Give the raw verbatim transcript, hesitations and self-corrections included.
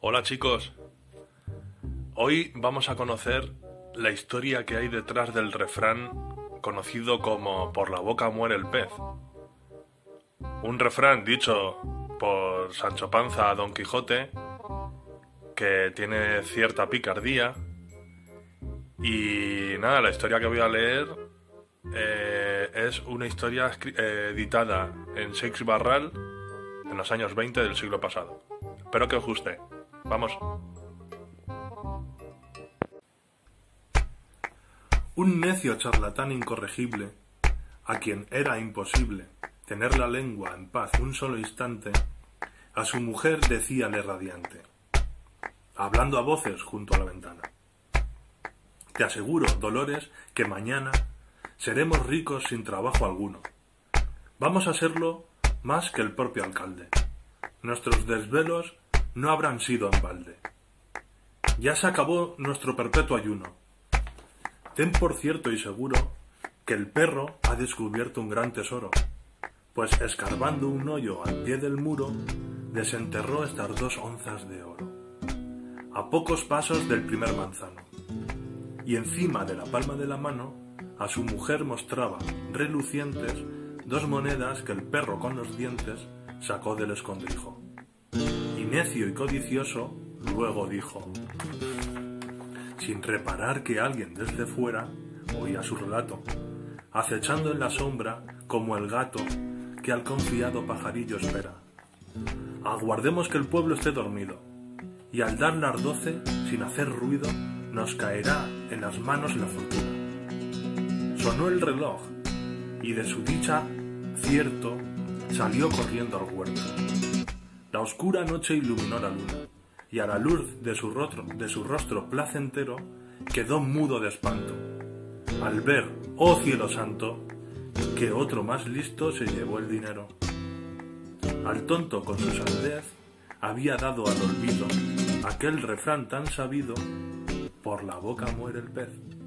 Hola chicos, hoy vamos a conocer la historia que hay detrás del refrán conocido como "por la boca muere el pez". Un refrán dicho por Sancho Panza a Don Quijote que tiene cierta picardía. Y nada, la historia que voy a leer eh, es una historia eh, editada en Seix Barral en los años veinte del siglo pasado. Espero que os guste. Vamos. Un necio charlatán incorregible, a quien era imposible tener la lengua en paz un solo instante, a su mujer decíale radiante, hablando a voces junto a la ventana: te aseguro, Dolores, que mañana seremos ricos sin trabajo alguno. Vamos a serlo más que el propio alcalde. Nuestros desvelos no habrán sido en balde. Ya se acabó nuestro perpetuo ayuno. Ten por cierto y seguro que el perro ha descubierto un gran tesoro, pues escarbando un hoyo al pie del muro, desenterró estas dos onzas de oro, a pocos pasos del primer manzano, y encima de la palma de la mano a su mujer mostraba, relucientes, dos monedas que el perro con los dientes sacó del escondrijo. Y necio y codicioso, luego dijo, sin reparar que alguien desde fuera oía su relato, acechando en la sombra como el gato que al confiado pajarillo espera. Aguardemos que el pueblo esté dormido, y al dar las doce, sin hacer ruido, nos caerá en las manos la fortuna. Sonó el reloj, y de su dicha cierto salió corriendo al huerto. La oscura noche iluminó la luna, y a la luz de su rostro, de su rostro placentero quedó mudo de espanto, al ver, oh cielo santo, que otro más listo se llevó el dinero. Al tonto con su sandez había dado al olvido aquel refrán tan sabido, por la boca muere el pez.